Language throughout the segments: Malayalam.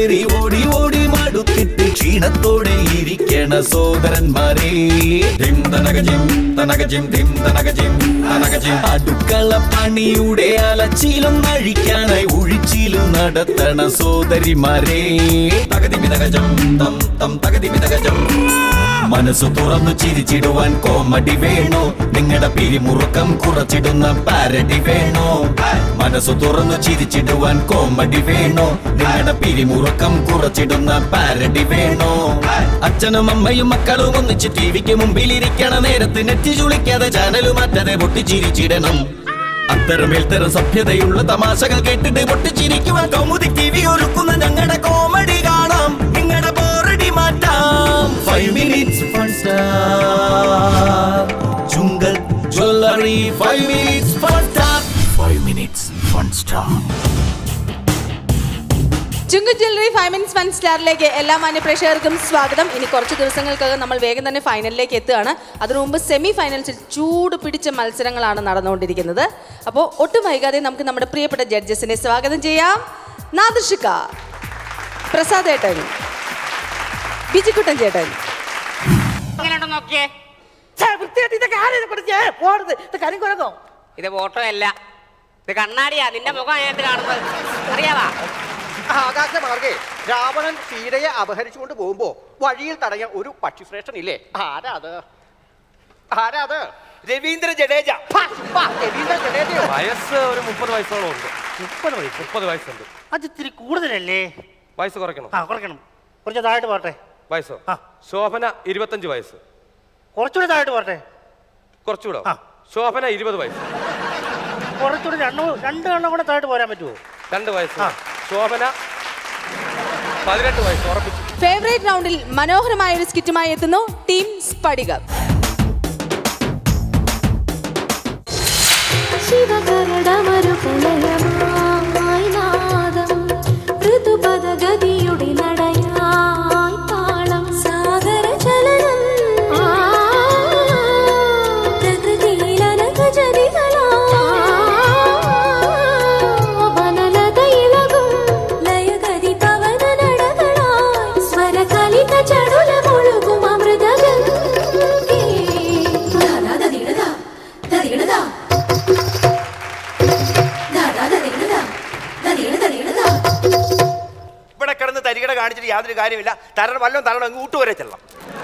കേറി ഓടി ഓടി മടുത്തിട്ട് ക്ഷീണത്തോടെ ഇരിക്കണ സോദരന്മാരെ അടുക്കള പണിയുടെ അലച്ചിലും അഴിക്കാനായി ഒഴിച്ചിലും നടത്തണ സോദരിമാരെ മനസ്സു തുറന്നു ചിരിച്ചിടുവാൻ കോമഡി വേണോ നിങ്ങളുടെ പിരിമുറുക്കം കുറച്ചിടുന്ന പാരഡി വേണോ മനസ്സു തുറന്നു ചിരിച്ചിടുവാൻ കോമഡി വേണോ നിങ്ങളുടെ പിരിമുറുക്കം കുറച്ചിടുന്ന പാരഡി വേണോ അച്ഛനും അമ്മയും മക്കളും ഒന്നിച്ച് ടിവിക്ക് മുമ്പിലിരിക്കണ നേരത്ത് നെറ്റി ചുളിക്കാതെ ചാനലും മാറ്റാതെ പൊട്ടിച്ചിരിച്ചിടണം അത്തരമേൽത്തരം സഭ്യതയുള്ള തമാശകൾ കേട്ടിട്ട് പൊട്ടിച്ചിരിക്കുവാൻ കൗമുദി ടിവി ഒരുക്കുന്ന ഞങ്ങളുടെ കോമഡി കാണാം നിങ്ങളുടെ ബോറടി മാറ്റാം 5 minutes fun star Jungle Jewelry 5 minutes fun star 5 minutes fun star Jungle Jewelry 5 minutes fun starലേക്ക് എല്ലാ മാന്യ പ്രേക്ഷകർക്കും സ്വാഗതം. ഇനി കുറച്ച് ദിവസങ്ങൾക്കകം നമ്മൾ വേഗം തന്നെ ഫൈനലിലേക്ക് എത്തുകയാണ്. അതിനു മുമ്പ് സെമി ഫൈനൽസിൽ ചൂട് പിടിച്ച മത്സരങ്ങളാണ് നടന്നുകൊണ്ടിരിക്കുന്നത്. അപ്പോൾ ഒട്ടും വൈകാതെ നമുക്ക് നമ്മുടെ പ്രിയപ്പെട്ട ജഡ്ജസിനെ സ്വാഗതം ചെയ്യാം. നാദൃഷിക, പ്രസാദ് ഏട്ടൻ, ബിജിക്കുട്ടൻ ചേട്ടൻ. ഇത് ഫോട്ടോ അല്ല, ഇത് കണ്ണാടിയാ. നിന്റെ മുഖം അതിനകത്ത് കാണുന്നത് അറിയാവാ? ആകാശമാർഗേ രാവണൻ സീതയെ അപഹരിച്ചുകൊണ്ട് പോകുമ്പോ വഴിയിൽ തടയാൻ ഒരു പക്ഷിശ്രേഷ്ഠൻ ഇല്ലേ? ആരാത്? രവീന്ദ്ര ജഡേജ. രവീന്ദ്ര ജഡേജയോ? വയസ്സ് ഒരു 30 വയസ്സോളം ഉണ്ട്. 30 വയസ്സുണ്ട്. അത് ഇത്തിരി കൂടുതലല്ലേ? വയസ്സ് കുറയ്ക്കണം. കുറയ്ക്കണം. കുറച്ച് താഴോട്ട് പോട്ടെ. വയസ്സോ? ശോഭന 25 വയസ്സ്. കുറച്ചുകൂടി താഴോട്ട് പോട്ടെ. കുറച്ചുകൂടോ? ശോഭന 20 വയസ്സ്. കുറച്ചുകൂടി 2 എണ്ണം കൂടെ താഴോട്ട് പോരാൻ പറ്റുമോ? 2 വയസ്സ്. ശോഭന 18 വയസ്സ്. ഉറപ്പിച്ചു. ഫേവറേറ്റ് റൗണ്ടിൽ മനോഹരമായ ഒരു സ്കിറ്റുമായി എത്തുന്നു ടീം സ്പടികം. കാണിച്ചിട്ട് യാതൊരു കാര്യമില്ല. തരണം വല്ലതും തരണം. അങ്ങ് ഊട്ടുവരെ ചെല്ലാം.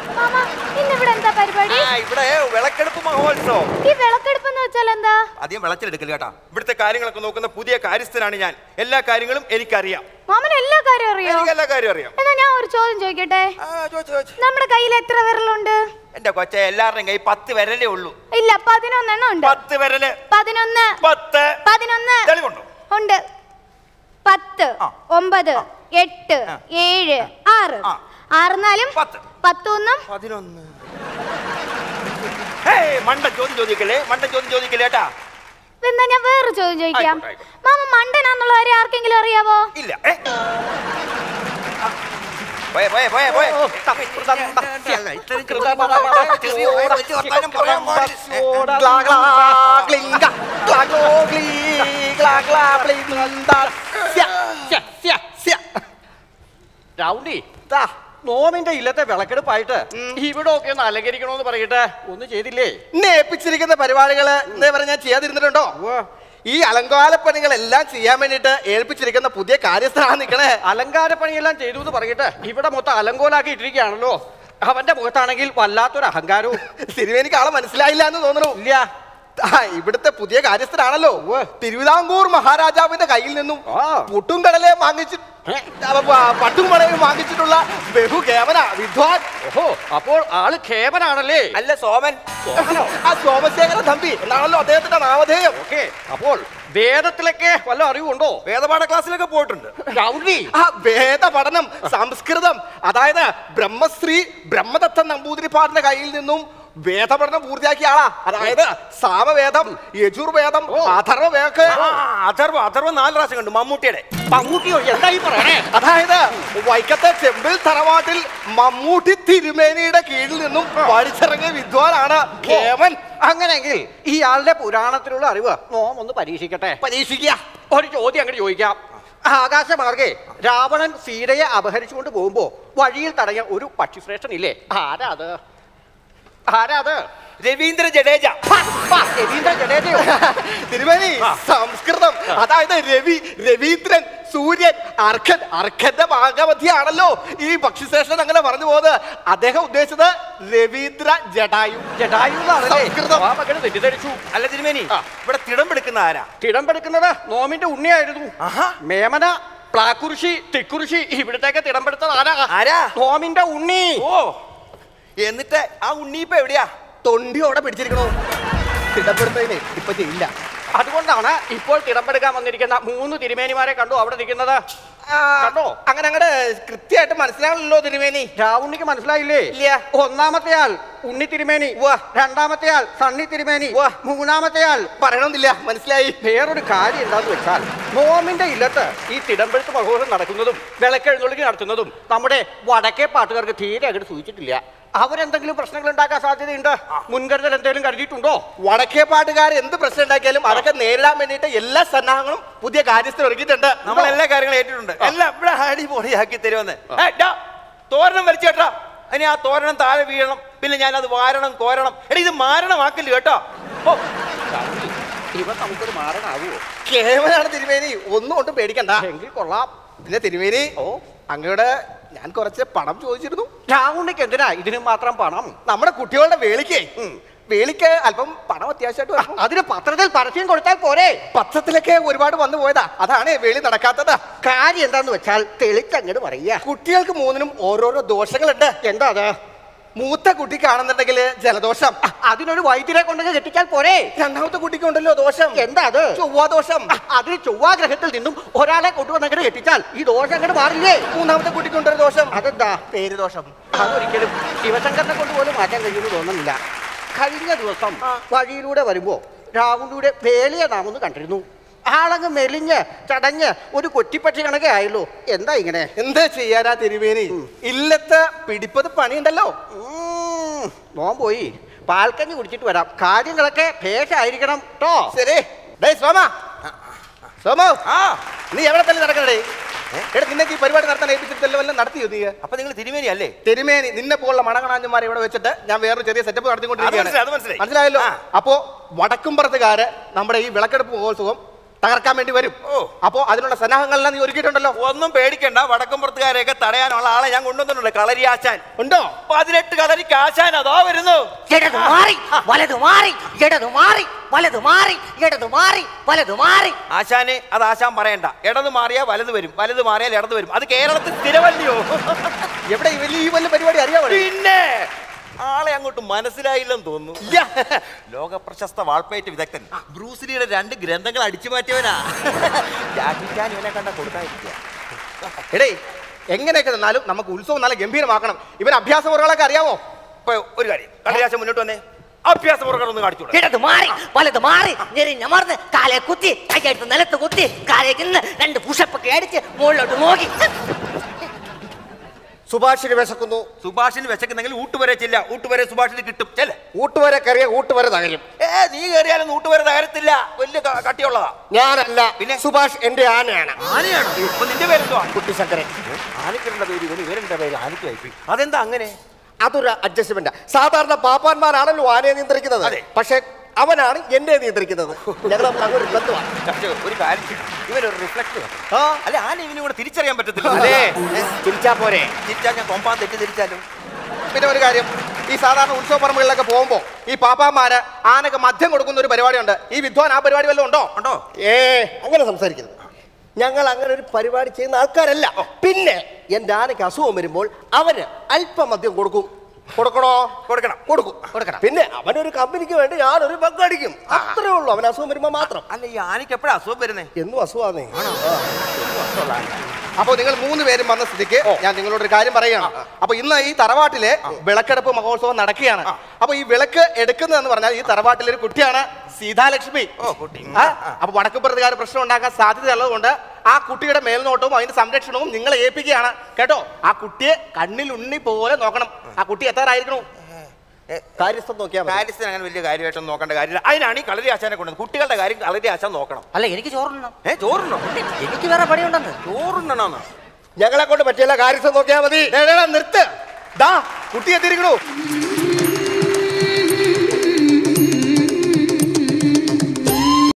ഇവിടെ വിളക്കെടുപ്പ് മഹോത്സവം. ഈ വിളക്കെടുപ്പ് എന്ന് വെച്ചാൽ എന്താ? അധികം വിളച്ചെടുക്കല് കേട്ടാ. ഇവിടുത്തെ കാര്യങ്ങളൊക്കെ നോക്കുന്ന പുതിയ കാര്യസ്ഥനാണ് ഞാൻ. എല്ലാ കാര്യങ്ങളും എനിക്കറിയാം. മാമന് എല്ലാ കാര്യവും അറിയാം? എനിക്ക് എല്ലാ കാര്യവും അറിയാം. എന്നാ ഞാൻ ഒരു ചോദ്യം ചോദിക്കട്ടെ? നമ്മുടെ കയ്യിൽ എത്ര വിരലുണ്ട്? എന്റെ കൊച്ചെ, എല്ലാവരുടെയും കൈ 10 വിരലേ ഉള്ളൂ. ഇല്ല, 11 എണ്ണം ഉണ്ട്. 10 വിരല്. 11 11 തെളിവുണ്ടോ? ഉണ്ട്. 10 9 8 7 6 6 4 10 11. മണ്ടൻ ചോദ്യം ചോദിക്കല്ലേ ഏട്ടാ. എന്നാ ഞാൻ വേറെ ചോദ്യം ചോദിക്കാം. മാമ മണ്ടനാന്നുള്ള കാര്യം ആർക്കെങ്കിലും അറിയാവോ? ഇല്ല. റൗണ്ടി നോമിന്റെ ഇല്ലത്തെ വിളക്കെടുപ്പായിട്ട് ഇവിടെ ഒക്കെ ഒന്ന് അലങ്കരിക്കണോന്ന് പറയട്ടെ. ഒന്നും ചെയ്തില്ലേ? ഏൽപ്പിച്ചിരിക്കുന്ന പരിപാടികള് എന്താ പറഞ്ഞാൽ ഞാൻ ചെയ്യാതിരുന്നിട്ടുണ്ടോ? ഈ അലങ്കാരപ്പണികളെല്ലാം ചെയ്യാൻ വേണ്ടിട്ട് ഏൽപ്പിച്ചിരിക്കുന്ന പുതിയ കാര്യസ്ഥനാണ് നിൽക്കണേ. അലങ്കാരപ്പണിയെല്ലാം ചെയ്തു എന്ന് പറയട്ടെ. ഇവിടെ മൊത്തം അലങ്കോലാക്കി ഇട്ടിരിക്കുകയാണല്ലോ. അവന്റെ മുഖത്താണെങ്കിൽ വല്ലാത്തൊരു അഹങ്കാരവും. തിരുവേനിക്ക് ആളെ മനസ്സിലായില്ല എന്ന് തോന്നുന്നു. ഇല്ല, ഇവിടുത്തെ പുതിയ കാര്യസ്ഥനാണല്ലോ. തിരുവിതാംകൂർ മഹാരാജാവിന്റെ കയ്യിൽ നിന്നും പുട്ടും കടലയും പട്ടും കടലയും വാങ്ങിച്ചിട്ടുള്ള ബഹുകേമന വിദ്വാൻ. ഓഹോ, അപ്പോൾ ആള് കേമനാണല്ലേ? അല്ല, സോമൻ. സോമശേഖര തമ്പി എന്നാണല്ലോ അദ്ദേഹത്തിന്റെ നാമധേയം. ഓക്കെ, അപ്പോൾ വേദത്തിലൊക്കെ വല്ല അറിവുണ്ടോ? വേദപാഠ ക്ലാസ്സിലൊക്കെ പോയിട്ടുണ്ട്. വേദ പഠനം സംസ്കൃതം, അതായത് ബ്രഹ്മശ്രീ ബ്രഹ്മദത്തൻ നമ്പൂതിരിപ്പാടിന്റെ കയ്യിൽ നിന്നും വേദപഠനം പൂർത്തിയാക്കിയ ആളാ. അതായത് സാമവേദം, യജുർവേദം, അഥർവ 4 പ്രാവശ്യം കണ്ടു. മമ്മൂട്ടിയോ? എന്തായി പറയണേ? അതായത് വൈക്കത്തെ ചെമ്പിൽ തറവാട്ടിൽ മമ്മൂട്ടി തിരുമേനിയുടെ കീഴിൽ നിന്നും പഠിച്ചിറങ്ങിയ വിദ്വാനാണ് കേമൻ. അങ്ങനെയെങ്കിൽ ഈ ആളുടെ പുരാണത്തിലുള്ള അറിവ് നോം ഒന്ന് പരീക്ഷിക്കട്ടെ. പരീക്ഷിക്കുക. ഒരു ചോദ്യം അങ്ങോട്ട് ചോദിക്കാം. ആകാശമാർഗേ രാവണൻ സീതയെ അപഹരിച്ചുകൊണ്ട് പോകുമ്പോ വഴിയിൽ തടഞ്ഞ ഒരു പക്ഷിശ്രേഷ്ഠൻ ഇല്ലേ? ആരാ അത്? രവീന്ദ്ര ജഡേജ. രവീന്ദ്ര ജഡേജയോ? തിരുമേനി സംസ്കൃതം, അതായത് രവീന്ദ്രൻ, സൂര്യൻ, അർഖന്റെ ഭാഗമധ്യാണല്ലോ ഈ പക്ഷിശ്രേഷ്ഠൻ അങ്ങനെ പറഞ്ഞു പോകുന്നത്. അദ്ദേഹം ഉദ്ദേശിച്ചത് രവീന്ദ്ര ജഡായു. തെറ്റിദ്ധരിച്ചു. അല്ല തിരുമേനി, ഇവിടെ തിടമ്പെടുക്കുന്ന ആരാ? തിടമ്പെടുക്കുന്നത് നോമിന്റെ ഉണ്ണിയായിരുന്നു. മേമന, പ്ലാക്കുറിശി, തിക്കുറിശി ഇവിടത്തേക്ക് തിടമ്പെടുത്തത് ആരാ? നോമിന്റെ ഉണ്ണി. ഓ, എന്നിട്ട് ആ ഉണ്ണി ഇപ്പൊ എവിടെയാ? തൊണ്ടിയോടെ പിടിച്ചിരിക്കണോ? തിടപ്പെടുത്തതിന് ഇപ്പൊ ചെയ്യില്ല. അതുകൊണ്ടാണ് ഇപ്പോൾ തിടമ്പെടുക്കാൻ വന്നിരിക്കുന്ന 3 തിരുമേനിമാരെ കണ്ടു അവിടെ നിൽക്കുന്നത്. കണ്ടോ? അങ്ങനെ കൃത്യമായിട്ട് മനസ്സിലാവില്ലല്ലോ തിരുമേനി. രാവുണ്ണിക്ക് മനസ്സിലായില്ലേ? ഇല്ല. ഒന്നാമത്തെ ആൾ ഉണ്ണി തിരുമേനി, രണ്ടാമത്തെ ആൾ സണ്ണി തിരുമേനി, മൂന്നാമത്തെ ആൾ പറയണമെന്നില്ല, മനസ്സിലായി. വേറൊരു കാര്യം എന്താന്ന് വെച്ചാൽ നോമിന്റെ ഇല്ലത്ത് ഈ തിടമ്പെടുത്ത് മഹോത്സവം നടക്കുന്നതും വിളക്കെഴുന്നള്ളിക്ക് നടത്തുന്നതും നമ്മുടെ വടക്കേ പാട്ടുകാർക്ക് തീരെ അങ്ങോട്ട് സൂചിച്ചിട്ടില്ല. അവരെന്തെങ്കിലും പ്രശ്നങ്ങൾ ഉണ്ടാക്കാൻ സാധ്യതയുണ്ട്. മുൻകരുതൽ എന്തെങ്കിലും കരുതിയിട്ടുണ്ടോ? വടക്കേ പാട്ടുകാർ എന്ത് പ്രശ്നം ഉണ്ടാക്കിയാലും അതൊക്കെ നേരിടാൻ വേണ്ടിയിട്ട് എല്ലാ സന്നാഹങ്ങളും പുതിയ കാര്യസ്ഥർ ഒരുക്കിയിട്ടുണ്ട്. നമ്മൾ എല്ലാ കാര്യങ്ങളും ഏറ്റിട്ടുണ്ട്. എല്ലാം ഇവിടെ അടിപൊളിയാക്കി തരുമെന്ന്. തോരണം വലിച്ചേട്ടാ, ഇനി ആ തോരണം താഴെ വീഴണം, പിന്നെ ഞാൻ അത് വാരണം കോരണം. എടാ ഇത് മാരണമാക്കില്ല കേട്ടോ. ഇവ നമുക്കൊരു മാറണാവുമോ? കേവലാണ് തിരുമേനി, ഒന്നും കൊണ്ടും പേടിക്കണ്ട. എങ്കിൽ കൊള്ളാം. പിന്നെ തിരുമേനി, അങ്ങയുടെ ഞാൻ കുറച്ച് പണം ചോദിച്ചിരുന്നു. രാവുണ്ണിക്ക് എന്തിനാ ഇതിന് മാത്രം പണം? നമ്മുടെ കുട്ടികളുടെ വേളിക്ക് അല്പം പണം അത്യാവശ്യമായിട്ട്. അതിന് പത്രത്തിൽ പരസ്യം കൊടുത്താൽ പോരെ? പത്രത്തിലൊക്കെ ഒരുപാട് വന്നു പോയതാ, അതാണ് വേളി നടക്കാത്തത്. കാര്യം എന്താന്ന് വെച്ചാൽ തെളിച്ചങ്ങട് പറയുക. കുട്ടികൾക്ക് 3നും ഓരോരോ ദോഷങ്ങളുണ്ട്. എന്താ അത്? മൂത്ത കുട്ടിക്കാണെന്നുണ്ടെങ്കിൽ ജലദോഷം, അതിനൊരു വൈദ്യരെ കൊണ്ടൊക്കെ കെട്ടിച്ചാൽ പോരെ? രണ്ടാമത്തെ കുട്ടിക്കുണ്ടല്ലോ ദോഷം. എന്താ അത്? ചൊവ്വാദോഷം. അതിന് ചൊവ്വാഗ്രഹത്തിൽ നിന്നും ഒരാളെ കൊണ്ടുവന്നങ്ങട് കെട്ടിച്ചാൽ ഈ ദോഷം അങ്ങോട്ട് മാറില്ലേ? മൂന്നാമത്തെ കുട്ടിക്കുണ്ടൊരു ദോഷം. അതെന്താ? പേര് ദോഷം. അതൊരിക്കലും ശിവശങ്കരനെ കൊണ്ടുപോലും മാറ്റാൻ കഴിയുമെന്ന് തോന്നുന്നില്ല. കഴിഞ്ഞ ദിവസം വഴിയിലൂടെ വരുമ്പോ രാവുണ്ണിയുടെ വേലിയെ നാം ഒന്ന് കണ്ടിരുന്നു. ആളങ്ങ് മെലിഞ്ഞ് ചടഞ്ഞ് ഒരു കൊറ്റിപ്പറ്റി കണക്കെ ആയല്ലോ. എന്താ ഇങ്ങനെ? എന്താ ചെയ്യാനാ തിരുമേനി, ഇല്ലത്ത് പിടിപ്പത് പണിയുണ്ടല്ലോ. നോൻ പോയി പാൽക്കഞ്ഞി കുടിച്ചിട്ട് വരാം. കാര്യങ്ങളൊക്കെ ഭേഷായിരിക്കണം കേട്ടോ. ശരി. സോമോ, നീ എവിടെ തന്നെ നടക്കണേ? നിന്നേക്ക് ഈ പരിപാടി നടത്താൻ ഏൽപ്പിച്ചിട്ടല്ലോ, വല്ലതും നടത്തിയോ നീ? അപ്പൊ നിങ്ങൾ തിരുമേനി അല്ലേ? തിരുമേനി, നിന്നെ പോലുള്ള മണകണാഞ്ഞന്മാരെ ഇവിടെ വെച്ചിട്ട് ഞാൻ വേറൊരു ചെറിയ സെറ്റപ്പ് നടത്തിക്കൊണ്ടിരിക്കുകയാണ്. മനസ്സിലായല്ലോ? അപ്പോ വടക്കുംപുറത്തുകാര് നമ്മുടെ ഈ വിളക്കെടുപ്പ് മഹോത്സവം തകർക്കാൻ വേണ്ടി വരും. അപ്പോ അതിനുള്ള സന്നാഹങ്ങളെല്ലാം നീ ഒരുക്കിയിട്ടുണ്ടല്ലോ. ഒന്നും പേടിക്കണ്ട, വടക്കുംപുറത്തുകാരെയൊക്കെ തടയാനുള്ള ആളെ ഞാൻ കൊണ്ടുവന്നിട്ടുണ്ട്. കളരി ആശാൻ ഉണ്ടോ? 18 കളരിക്ക് ആശാൻ അതോ വരുന്നു. ഇടതു മാറി വലതു മാറി, ഇടതു മാറി വലതു മാറി, ഇടതു മാറി വലതു മാറി. ആശാനെ അത് ആശാൻ പറയണ്ട. ഇടത് മാറിയാൽ വലത് വരും, വലത് മാറിയാൽ ഇടത് വരും. അത് കേരളത്തിൽ സ്ഥിരമല്ലയോ? എവിടെ ഈ വലിയ പരിപാടി അറിയാമോ? പിന്നെ ആളെ അങ്ങോട്ട് മനസ്സിലായില്ലെന്ന് തോന്നുന്നു. ലോക പ്രശസ്ത വാൾപ്പയറ്റ് വിദഗ്ധൻ ബ്രൂസ്ലിയുടെ 2 ഗ്രന്ഥങ്ങൾ അടിച്ചു മാറ്റിയവനാ. ജാക്കിച്ചാൻ ഇവനെ കണ്ട കൊടുക്കാതിരിക്കുക. എടേ, എങ്ങനെയൊക്കെ നിന്നാലും നമുക്ക് ഉത്സവം നല്ല ഗംഭീരമാക്കണം. ഇവൻ അഭ്യാസ മുറകളൊക്കെ അറിയാവോ? ഇപ്പൊ ഒരു കാര്യം, കളിയാശം മുന്നോട്ട് വന്നേ. അഭ്യാസ മുറകൾ ഒന്ന് കാണിച്ചു. ഇടതു മാറി വലതു മാറി, ഞെരിഞ്ഞമർന്ന് കാലെ കുത്തി, കൈയെടുത്ത് നിലത്ത് കുത്തി, കാലേക്ക് നിന്ന് 2 പുഷപ്പൊക്കെ അടിച്ച് മുകളിലോട്ട് നോക്കി. സുഭാഷിന് വിശക്കുന്നു. സുഭാഷിന് വിശക്കുന്നെങ്കിൽ ഊട്ടുവരെ ചെല്ല. ഊട്ടുവരെ സുഭാഷിന് കിട്ടും. ചെല്ല. ഊട്ടുവരെ കയറിയ ഊട്ടുവരെ തകരും. നീ കയറിയാലും ഊട്ടുവരെ തകരത്തില്ല. വലിയ കട്ടിയുള്ളതാ. ഞാനല്ല, പിന്നെ സുഭാഷ് എന്റെ ആനയാണ്. ആനയാണോ? അപ്പൊ നിന്റെ പേരെന്തുവാ? കുട്ടിശങ്കരൻ. ആനക്കിടേണ്ട പേര് ഇവരുടെ പേര് ആനയ്ക്ക് വായിപ്പി. അതെന്താ അങ്ങനെ? അതൊരു അഡ്ജസ്റ്റ്മെന്റ്. സാധാരണ പാപ്പാന്മാരാണല്ലോ ആനയെ നിയന്ത്രിക്കുന്നത്, പക്ഷെ അവനാണ് എന്നെ നിയന്ത്രിക്കുന്നത്. ഞങ്ങൾ അങ്ങനെ ഒരു ബന്ധമാണ്. ഒരു കാര്യം, ഇവനൊരു റിഫ്ലക്ട് അല്ലെ, ആന ഇവനും കൂടെ തിരിച്ചറിയാൻ പറ്റത്തില്ല. തിരിച്ചാ പോരെ? തിരിച്ചാൽ ഞാൻ കൊമ്പാൻ തെറ്റി തിരിച്ചാലും. പിന്നെ ഒരു കാര്യം, ഈ സാധാരണ ഉത്സവ പറമ്പുകളിലൊക്കെ പോകുമ്പോ ഈ പാപ്പാമാര് ആനക്ക് മദ്യം കൊടുക്കുന്ന ഒരു പരിപാടിയുണ്ട്. ഈ വിദ്വാൻ ആ പരിപാടി വല്ലതും ഉണ്ടോ? അങ്ങനെ സംസാരിക്കുന്നത്. ഞങ്ങൾ അങ്ങനെ ഒരു പരിപാടി ചെയ്യുന്ന ആൾക്കാരല്ല. പിന്നെ എന്റെ ആനയ്ക്ക് അസുഖം വരുമ്പോൾ അവര് അല്പം മദ്യം കൊടുക്കും. കൊടുക്കണോ? കൊടുക്കണം. പിന്നെ അവനൊരു കമ്പനിക്ക് വേണ്ടി ഞാനൊരു പങ്കടിക്കും. അത്രേ ഉള്ളൂ. അവൻ അസുഖം വരുമ്പോ മാത്രം. അല്ല, ഈ ആനയ്ക്ക് എപ്പോഴാണ് അസുഖം വരുന്നേ? എന്നും അസുഖാന്നേ. അപ്പൊ നിങ്ങൾ 3 പേരും വന്ന സ്ഥിതിക്ക് ഞാൻ നിങ്ങളോടൊരു കാര്യം പറയുകയാണ്. അപ്പൊ ഇന്ന് ഈ തറവാട്ടിലെ വിളക്കെടുപ്പ് മഹോത്സവം നടക്കുകയാണ്. അപ്പൊ ഈ വിളക്ക് എടുക്കുന്നതെന്ന് പറഞ്ഞാൽ ഈ തറവാട്ടിലെ ഒരു കുട്ടിയാണ് സീതാലക്ഷ്മി. അപ്പൊ വടക്കുപുറത്തുകാർ പ്രശ്നം ഉണ്ടാക്കാൻ സാധ്യത ഉള്ളതുകൊണ്ട് ആ കുട്ടിയുടെ മേൽനോട്ടവും അതിന്റെ സംരക്ഷണവും നിങ്ങളെ ഏൽപ്പിക്കുകയാണ് കേട്ടോ. ആ കുട്ടിയെ കണ്ണിൽ ഉണ്ണി പോലെ നോക്കണം. ആ കുട്ടി എത്താറായിരിക്കണു? കാര്യസ്ഥം നോക്കിയാൽ മതി. കാര്യസ്ഥന് അങ്ങനെ വലിയ കാര്യമായിട്ടൊന്നും നോക്കേണ്ട കാര്യമില്ല. അതിനാണ് ഈ കളരി ആശാനെ കൊണ്ടത്. കുട്ടികളുടെ കാര്യം കളരി ആശാൻ നോക്കണം. അല്ല എനിക്ക് ചോറുണ്ണണം. ചോറുണ്ടോ? എനിക്ക് വേറെ പണിയുണ്ടെന്ന്. ചോറുണ്ണണോന്ന് ഞങ്ങളെ കൊണ്ട് പറ്റിയല്ല, കാര്യസ്ഥം നോക്കിയാൽ മതി. നിർത്ത്, കുട്ടി എത്തിയിരിക്കണു.